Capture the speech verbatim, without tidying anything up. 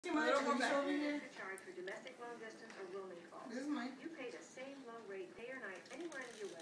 Too much over here. Charge for domestic long distance or roaming calls. This is mine. You pay the same low rate day or night anywhere in the U S